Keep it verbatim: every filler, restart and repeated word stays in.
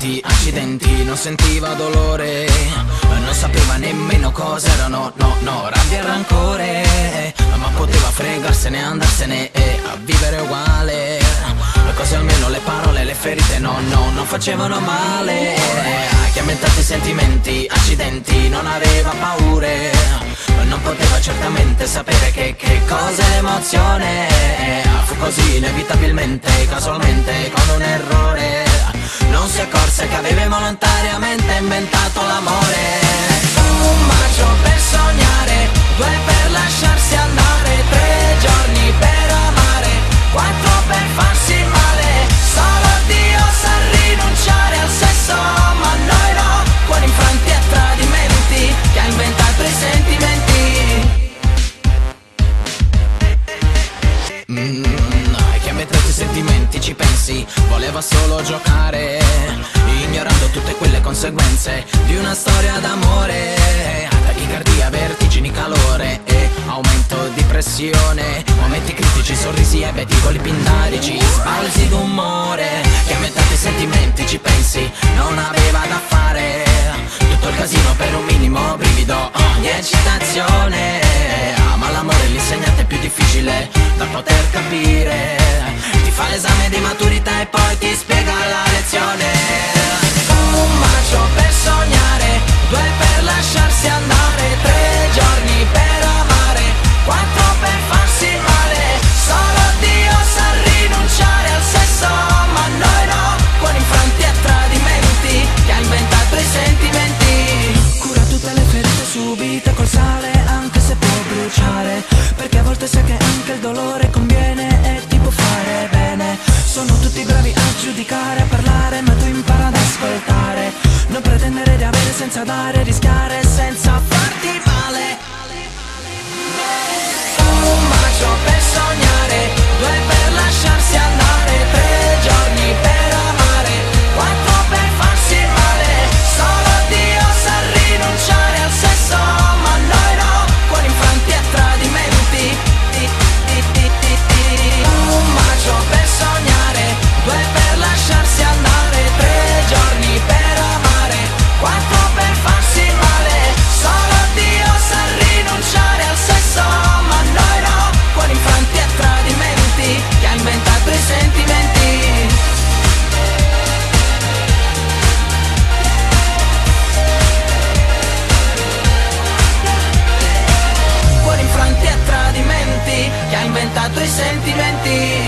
sentimenti, accidenti, non sentiva dolore, non sapeva nemmeno cos'erano, no, no, rabbia e rancore, ma poteva fregarsene, andarsene e a vivere uguale, così almeno le parole, le ferite, no, no, non facevano male. Chi ha inventato i sentimenti, accidenti, non aveva paure, non poteva certamente sapere che, che cos'è l'emozione. Fu così inevitabilmente, casualmente, con un errore, non si accorse che aveva involontariamente inventato l'amore. Un bacio per sognare, due per lasciarsi andare, tre giorni per amare, quattro per farsi male. Solo Dio sa rinunciare al sesso, ma noi no, cuori infranti e tradimenti, che ha inventato i sentimenti. Mm, che ha inventato i sentimenti, ci pensi, voleva solo giocare, ignorando tutte quelle conseguenze di una storia d'amore. Tachicardia, vertigini, calore e aumento di pressione, momenti critici, sorrisi e veticoli pindarici, sbalzi d'umore. Che ha inventato i sentimenti, ci pensi, non aveva da fare, tutto il casino per un minimo brivido di eccitazione. Ma l'amore è l'insegnante più difficile da poter capire, ti fa l'esame di maturità e poi ti spiega la lezione. Un bacio per sognare, due per lasciarsi andare, tre giorni per amare, quattro per farsi male. Solo Dio sa rinunciare al sesso, ma noi no, cuori infranti e tradimenti, che ha inventato i sentimenti. Cura tutte le ferite subite col sale, anche se può bruciare, perché a volte sai che anche il dolore conviene e ti può fare bene. Sono tutti bravi a giudicare, a parlare, ma tu impara ad ascoltare, non pretendere di avere senza dare, rischiare senza farti male. Un bacio per sognare, due per lasciarsi andare, tre giorni per amare, quattro per farsi male. Solo Dio sa rinunciare al sesso, ma noi no, cuori infranti e tradimenti. Un bacio per sognare, due per lasciarsi andare, tre giorni per amare, quattro per farsi male. Solo Dio sa rinunciare al sesso, ma noi no, cuori infranti e tradimenti, che ha inventato i sentimenti. Cuori infranti e tradimenti, che ha inventato i sentimenti.